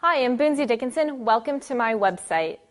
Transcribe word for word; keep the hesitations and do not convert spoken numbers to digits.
Hi, I'm Boonsri Dickinson. Welcome to my website.